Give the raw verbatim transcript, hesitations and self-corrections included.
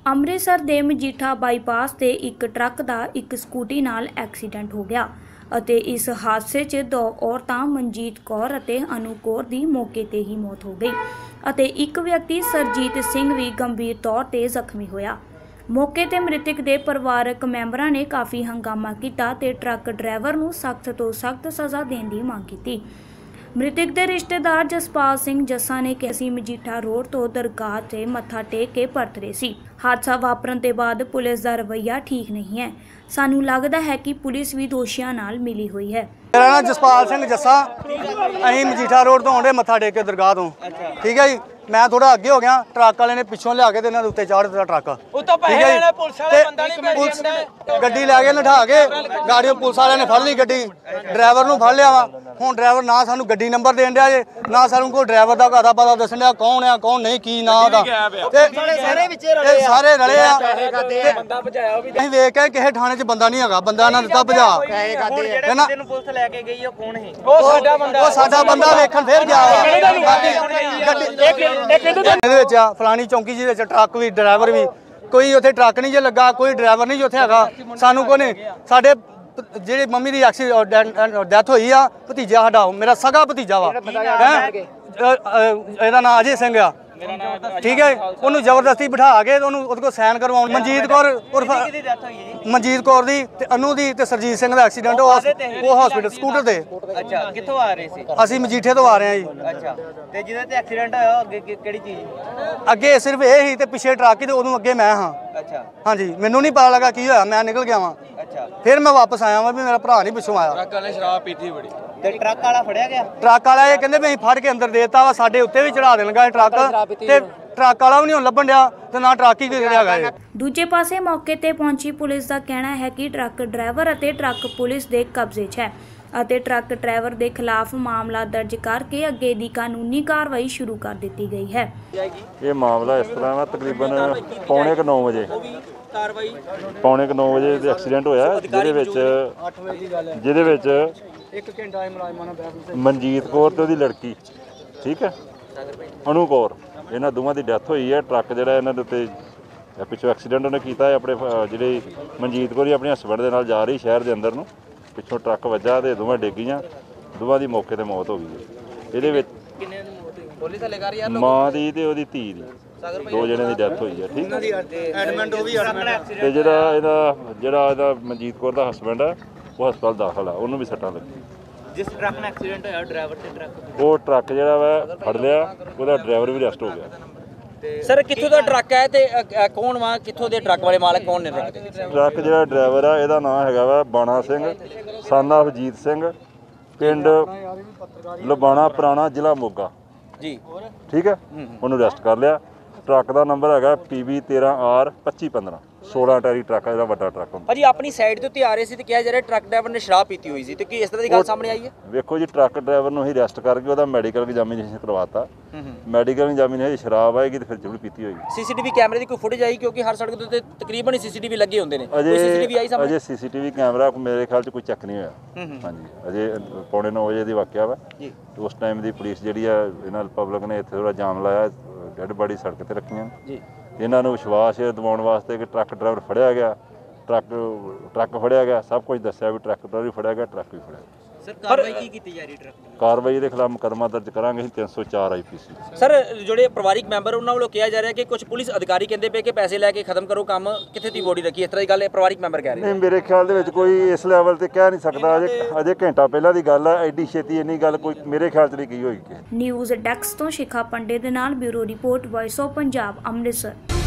ਅੰਮ੍ਰਿਤਸਰ ਦੇ ਮਜੀਠਾ ਬਾਈਪਾਸ ਤੇ ਇੱਕ ਟਰੱਕ ਦਾ ਇੱਕ ਸਕੂਟੀ ਨਾਲ ਐਕਸੀਡੈਂਟ ਹੋ ਗਿਆ ਅਤੇ ਇਸ ਹਾਦਸੇ 'ਚ ਦੋ ਔਰਤਾਂ ਮਨਜੀਤ ਕੌਰ ਅਤੇ ਅਨੂ ਕੌਰ ਦੀ ਮੌਕੇ ਤੇ ਹੀ ਮੌਤ ਹੋ ਗਈ ਅਤੇ ਇੱਕ ਵਿਅਕਤੀ ਸਰਜੀਤ ਸਿੰਘ ਵੀ ਗੰਭੀਰ ਤੌਰ ਤੇ ਜ਼ਖਮੀ ਹੋਇਆ। मौके ते मृतक के परिवारक मैंबरां ने काफ़ी हंगामा किया ते ट्रक ड्राइवर नूं सख्त तो सख्त सज़ा देने की मांग की। मृतक के रिश्तेदार जसपाल सिंह जस्सा ने कहा कि मजीठा रोड तो दरगाह से मत्था टेक के परत रहे सी। हादसा वापरन के बाद पुलिस का रवैया ठीक नहीं है। सानू लगता है कि पुलिस भी दोषियों नाल मिली हुई है। मेरा नाम जसपाल सिंह जस्सा, असीं मजीठा रोड तो आउंदे मत्था टेक के दरगाह तो, ठीक है जी। मैं थोड़ा अगे हो गया, ट्रक वाले ने पिछों लिया के इन्हां दे उत्ते चाढ़ दित्ता ट्रक, ठीक है जी। पुलिस गड्डी लैके नठा के गाड़ियों पुलिस वाले ने फड़ ली गड्डी, ड्राइवर नूं फड़ लिया वा। हुण ड्राइवर ना सानू गड्डी नंबर देण दिया जे, ना सानू कोई ड्राइवर दा घरा पता दस्सण दिया कौन है कौन नहीं, की ना ओहदा ते सारे रले आ। असीं वेख के किसे थाणे च बंदा नहीं हैगा, बंदा इन्हां दित्ता भजा पुलिस लैके गई है कौन है ਉਹ ਸਾਡਾ ਬੰਦਾ ਉਹ ਸਾਡਾ ਬੰਦਾ ਵੇਖਣ ਫੇਰ ਗਿਆ ਵਾ। फलानी चौंकी जी ट्रक भी ड्राइवर भी कोई उत्थे ट्रक नहीं जे लगा, कोई ड्राइवर नहीं उत्थे हैगा। सानू कोई नहीं, साडे जेहड़ी मम्मी दी एक्सीडेंट डेथ होई आ, भतीजा साडा मेरा सगा भतीजा वा, एहदा नाम अजय सिंह आ, ठीक है। उन्होंने जबरदस्ती बिठा के उहदे कोल साइन करवाउण, मनजीत कौर उर्फ मनजीत कौर दी ते अनु दी ते सरजीत सिंह दा एक्सीडेंट वो हॉस्पिटल स्कूटर ते। अच्छा, कित्थों आ रहे सी? असीं मजीठे तो आ रहे हैं जी। अच्छा, ते जिहदे ते एक्सीडेंट होया अगे किहड़ी चीज? अगे सिर्फ ये ही ते पिछे ट्रक ही ते उदों अगे मैं हां। अच्छा, हाँ जी, मैनूं नहीं पता लगा की होया, मैं निकल गया वां। अच्छा, फिर मैं वापस आया वां भी मेरा भरा नहीं पिछों आया। ट्रक वाले शराब पीती बड़ी ते ट्रक वाला फड़िया गया। ट्रक वाला ये कहंदे भी फड़ के अंदर देता वा, साडे उत्ते भी चढ़ा देणगा ट्रक ते ट्रक वाला भी नहीं लभण दिया ते ना ट्रक ही हैगा। दूजे पासे मौके ते पहुंची पुलिस का कहना है कि ट्रक ड्राइवर अते ट्रक पुलिस दे कब्जे 'च है ਅਤੇ ट्रक ड्राइवर के खिलाफ मामला दर्ज करके अगे की कानूनी कार्रवाई शुरू कर दी गई है। ये मामला इस तरह है, तकरीबन पौने क नौ बजे पौने क नौ बजे एक्सीडेंट होया जिहदे विच जिहदे विच मनजीत कौर ते ओहदी लड़की, ठीक है, अनु कौर, इन्हां दोवां दी डेथ होई है। ट्रक जिहड़ा इन्हां दे उत्ते पिछों एक्सीडेंट उन्हें कीता है, अपने जिहड़ी मनजीत कौर अपने हसबैंड दे नाल जा रही शहर के अंदर नूं, पिछों ट्रक वजा तो दोवें डिग्गियां, दोवां दी मौके ते मौत हो गई। इहदे विच मां दी ते ओहदी धी दी दो जणियां दी डेथ होई है, ठीक है। ते जिहड़ा इहदा जिहड़ा इहदा मनजीत कौर दा हसबैंड है वो हस्पताल दाखल है, उहनूं भी सट्टां लगी। जिस ट्रक ने एक्सीडेंट होया ड्राइवर ते ट्रक वो ट्रक जिहड़ा वा फड़ लिया, ਉਹਦਾ ड्राइवर भी अरेस्ट हो गया। सर कित्थों दा ट्रक है ते कौन वा कित्थों दे ट्रक वाले मालक कौन ने? ट्रक जिहड़ा ड्राइवर है ਇਹਦਾ ਨਾਮ ਹੈਗਾ ਵਾ ਬਾਣਾ ਸਿੰਘ son of ਜੀਤ ਸਿੰਘ, ਪਿੰਡ ਲਬਾਣਾ ਪੁਰਾਣਾ, ਜ਼ਿਲ੍ਹਾ ਮੋਗਾ जी, ठीक है। ਉਹਨੂੰ ਅਰੈਸਟ ਕਰ ਲਿਆ। ट्रक का नंबर है पी बी तेरह आर पच्ची पंद्रह, सोलह टैरी ट्रक है, वड्डा ट्रक है। भाजी अपनी साइड ते आ रहे सी ते कहा जा रहा ट्रक ड्राइवर ने शराब पीती हुई सी ते की इस तरह की गल सामने आई है? देखो जी, ट्रक ड्राइवर नूं ही अरेस्ट करके ਉਹਦਾ मैडिकल एग्जामिनेशन करवाता। मैडिकल एग्जामिनेशन शराब आएगी तो फिर जरूर पीती होगी। सीसीटीवी कैमरे की कोई फुटेज आई? क्योंकि हर सड़क ते तकरीबन ही सीसीटीवी लगे होंदे ने। अजे सीसीटीवी आई सामने? अजे सीसीटीवी कैमरा मेरे ख्याल च कोई चेक नहीं होया। हां जी, अजे पौने नौ बजे दी वाकया वा जी। उस टाइम दी पुलिस जिहड़ी है इन्हां पब्लिक ने इत्थे थोड़ा जाम लाया, डेड बॉडी सड़क ते रखीआं जी। इन्हां नूं विश्वास दिवाउण वास्ते कि ट्रक ड्राइवर फड़िया गया, ट्रक ट्रक फड़िया गया, सब कुछ दस्सिया भी ट्रक ड्राइवर भी फड़िया गया, ट्रक भी फड़िया गया। सर कार्रवाई की कीती जा रही ट्रक दी? कार्रवाई के खिलाफ मुकदमा दर्ज करांगे तीन सौ चार आई पी सी। सर जोड़े परिवारिक मैंबर उन्होंने वालों कहा जा रहा है कि कुछ पुलिस अधिकारी कहते पे कि पैसे लैके खत्म करो काम, कितने दी बॉडी रखी, इस तरह की गल परिवारिक मैंबर कह रहे हैं? नहीं, मेरे ख्याल दे विच कोई इस लैवल ते कह नहीं सकता। अजे अजे घंटा पहला दी गल है, एडी छेती इन्नी गल कोई मेरे ख्याल च नहीं की होगी। न्यूज़ डेस्क तो शिखा पंडे दे नाल bureau report voice of Punjab, Amritsar.